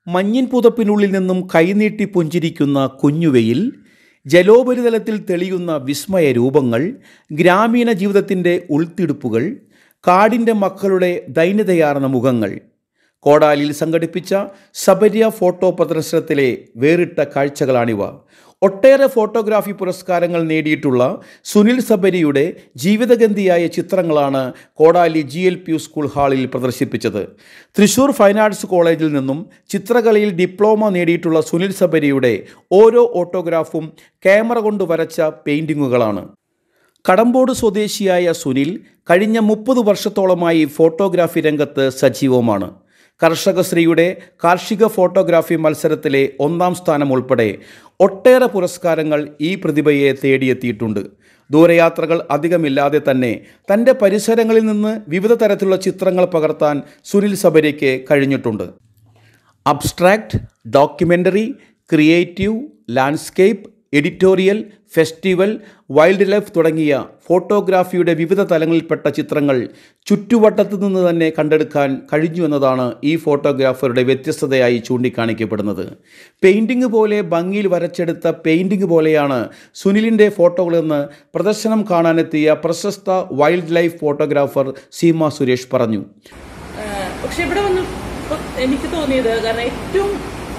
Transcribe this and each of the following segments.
മഞ്ഞിൻ പുതപ്പിനുള്ളിൽ നിന്നും കൈനീട്ടി പുഞ്ചിരിക്കുന്ന കുഞ്ഞുവെയിൽ, ജലോപരിതലത്തിൽ തെളിയുന്ന വിസ്മയ രൂപങ്ങൾ, ഗ്രാമീണ ജീവിതത്തിൻ്റെ ഉൾത്തിടുപ്പുകൾ, കാടിൻ്റെ മക്കളുടെ ദൈന്യതയാർന്ന മുഖങ്ങൾ. കോടാലിയിൽ സംഘടിപ്പിച്ച സബരിയ ഫോട്ടോ പ്രദർശനത്തിലെ വേറിട്ട കാഴ്ചകളാണിവ. ഒട്ടേറെ ഫോട്ടോഗ്രാഫി പുരസ്കാരങ്ങൾ നേടിയിട്ടുള്ള സുനിൽ സബരിയുടെ ജീവിതഗന്ധിയായ ചിത്രങ്ങളാണ് കോടാലി GLPU സ്കൂൾ ഹാളിൽ പ്രദർശിപ്പിച്ചത്. തൃശൂർ ഫൈൻ ആർട്സ് കോളേജിൽ നിന്നും ചിത്രകലയിൽ ഡിപ്ലോമ നേടിയിട്ടുള്ള സുനിൽ സബരിയുടെ ഓരോ ഓട്ടോഗ്രാഫും ക്യാമറ കൊണ്ട് വരച്ച പെയിൻറ്റിങ്ങുകളാണ്. കടമ്പോട് സ്വദേശിയായ സുനിൽ കഴിഞ്ഞ 30 വർഷത്തോളമായി ഫോട്ടോഗ്രാഫി രംഗത്ത് സജീവമാണ്. കർഷകശ്രീയുടെ കാർഷിക ഫോട്ടോഗ്രാഫി മത്സരത്തിലെ 1ാം സ്ഥാനം ഉൾപ്പെടെ ഒട്ടേറെ പുരസ്കാരങ്ങൾ ഈ പ്രതിഭയെ തേടിയെത്തിയിട്ടുണ്ട്. ദൂരയാത്രകൾ അധികമില്ലാതെ തന്നെ തൻ്റെ പരിസരങ്ങളിൽ നിന്ന് വിവിധ തരത്തിലുള്ള ചിത്രങ്ങൾ പകർത്താൻ സുനിൽ സബരിക്ക് കഴിഞ്ഞിട്ടുണ്ട്. Abstract, documentary, creative, landscape, editorial, festival, wildlife തുടങ്ങിയ ഫോട്ടോഗ്രാഫിയുടെ വിവിധ തലങ്ങളിൽപ്പെട്ട ചിത്രങ്ങൾ ചുറ്റുവട്ടത്തു നിന്ന് തന്നെ കണ്ടെടുക്കാൻ കഴിഞ്ഞു എന്നതാണ് ഈ ഫോട്ടോഗ്രാഫറുടെ വ്യത്യസ്തതയായി ചൂണ്ടിക്കാണിക്കപ്പെടുന്നത്. പെയിൻറ്റിങ് പോലെ ഭംഗിയിൽ വരച്ചെടുത്ത പെയിൻറ്റിങ് പോലെയാണ് സുനിലിൻ്റെ ഫോട്ടോകളെന്ന് പ്രദർശനം കാണാനെത്തിയ പ്രശസ്ത wild life photographer Seema Suresh പറഞ്ഞു. പക്ഷെ ഇവിടെ വന്ന് എനിക്ക് തോന്നിയത്, കാരണം ഏറ്റവും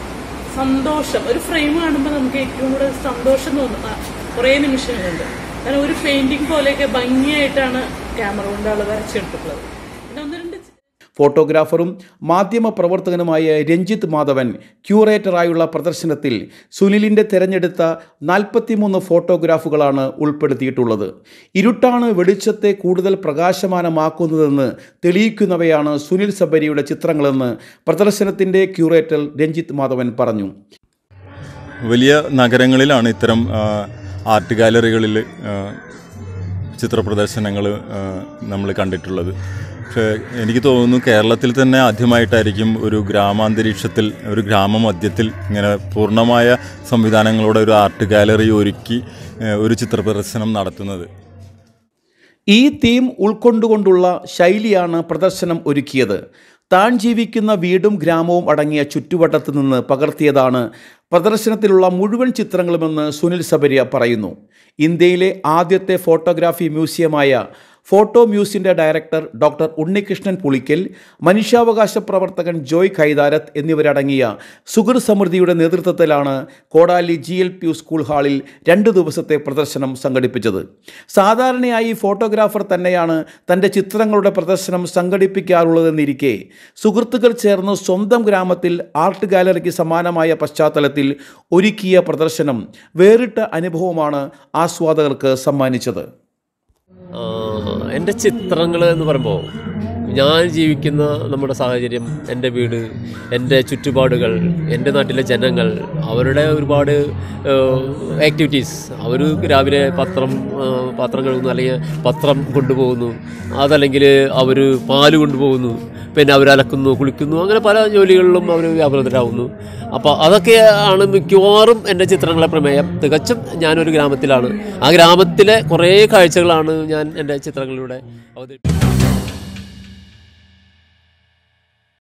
സന്തോഷം, ഒരു ഫ്രെയിം കാണുമ്പോൾ നമുക്ക് ഏറ്റവും കൂടുതൽ സന്തോഷം തോന്നുന്ന കുറേ നിമിഷങ്ങളുണ്ട്. കാരണം ഒരു പെയിന്റിംഗ് പോലെയൊക്കെ ഭംഗിയായിട്ടാണ് ക്യാമറ കൊണ്ട് ആൾ വരച്ചെടുത്തിട്ടുള്ളത്. പിന്നെ 1-2 ഫോട്ടോഗ്രാഫറും മാധ്യമ പ്രവർത്തകനുമായ രഞ്ജിത്ത് മാധവൻ ക്യൂറേറ്ററായുള്ള പ്രദർശനത്തിൽ സുനിലിൻ്റെ തിരഞ്ഞെടുത്ത 43 ഫോട്ടോഗ്രാഫുകളാണ് ഉൾപ്പെടുത്തിയിട്ടുള്ളത്. ഇരുട്ടാണ് വെളിച്ചത്തെ കൂടുതൽ പ്രകാശമാനമാക്കുന്നതെന്ന് തെളിയിക്കുന്നവയാണ് സുനിൽ സബരിയുടെ ചിത്രങ്ങളെന്ന് പ്രദർശനത്തിൻ്റെ ക്യൂറേറ്റർ രഞ്ജിത്ത് മാധവൻ പറഞ്ഞു. വലിയ നഗരങ്ങളിലാണ് ഇത്തരം ആർട്ട് ഗാലറികളിൽ ചിത്രപ്രദർശനങ്ങൾ നമ്മൾ കണ്ടിട്ടുള്ളത്. പക്ഷേ എനിക്ക് തോന്നുന്നു കേരളത്തിൽ തന്നെ ആദ്യമായിട്ടായിരിക്കും ഒരു ഗ്രാമാന്തരീക്ഷത്തിൽ, ഒരു ഗ്രാമമധ്യത്തിൽ ഇങ്ങനെ പൂർണ്ണമായ സംവിധാനങ്ങളോടെ ഒരു ആർട്ട് ഗാലറി ഒരുക്കി ഒരു ചിത്രപ്രദർശനം നടത്തുന്നത്. ഈ തീം ഉൾക്കൊണ്ടുകൊണ്ടുള്ള ശൈലിയാണ് പ്രദർശനം ഒരുക്കിയത്. താൻ ജീവിക്കുന്ന വീടും ഗ്രാമവും അടങ്ങിയ ചുറ്റുവട്ടത്തു നിന്ന് പകർത്തിയതാണ് പ്രദർശനത്തിലുള്ള മുഴുവൻ ചിത്രങ്ങളുമെന്ന് സുനിൽ സബരിയ പറയുന്നു. ഇന്ത്യയിലെ ആദ്യത്തെ ഫോട്ടോഗ്രാഫി മ്യൂസിയമായ ഫോട്ടോ മ്യൂസിയത്തിൻ്റെ ഡയറക്ടർ ഡോക്ടർ ഉണ്ണികൃഷ്ണൻ പുളിക്കൽ, മനുഷ്യാവകാശ പ്രവർത്തകൻ ജോയ് കൈതാരത്ത് എന്നിവരടങ്ങിയ സുഹൃത്ത് സമൃദ്ധിയുടെ നേതൃത്വത്തിലാണ് കോടാലി GLPU സ്കൂൾ ഹാളിൽ 2 ദിവസത്തെ പ്രദർശനം സംഘടിപ്പിച്ചത്. സാധാരണയായി ഫോട്ടോഗ്രാഫർ തന്നെയാണ് തൻ്റെ ചിത്രങ്ങളുടെ പ്രദർശനം സംഘടിപ്പിക്കാറുള്ളതെന്നിരിക്കെ സുഹൃത്തുക്കൾ ചേർന്ന് സ്വന്തം ഗ്രാമത്തിൽ ആർട്ട് ഗാലറിക്ക് സമാനമായ പശ്ചാത്തലത്തിൽ ഒരുക്കിയ പ്രദർശനം വേറിട്ട അനുഭവമാണ് ആസ്വാദകർക്ക് സമ്മാനിച്ചത്. എൻ്റെ ചിത്രങ്ങൾ എന്ന് പറയുമ്പോൾ ഞാൻ ജീവിക്കുന്ന നമ്മുടെ സാഹചര്യം, എൻ്റെ വീട്, എൻ്റെ ചുറ്റുപാടുകൾ, എൻ്റെ നാട്ടിലെ ജനങ്ങൾ, അവരുടെ ഒരുപാട് ആക്ടിവിറ്റീസ്. അവർ രാവിലെ പാത്രം കഴുകുന്നു, അല്ലെങ്കിൽ പത്രം കൊണ്ടുപോകുന്നു, അതല്ലെങ്കിൽ അവർ പാല് കൊണ്ടുപോകുന്നു, പിന്നെ അവർ അലക്കുന്നു, കുളിക്കുന്നു, അങ്ങനെ പല ജോലികളിലും അവർ വ്യാപൃതരാകുന്നു. അപ്പോൾ അതൊക്കെയാണ് മിക്കവാറും എൻ്റെ ചിത്രങ്ങളെ പ്രമേയം. തികച്ചും ഞാനൊരു ഗ്രാമത്തിലാണ്. ആ ഗ്രാമത്തിലെ കുറേ കാഴ്ചകളാണ് ഞാൻ എൻ്റെ ചിത്രങ്ങളിലൂടെ അവതരിപ്പിക്കുന്നത്.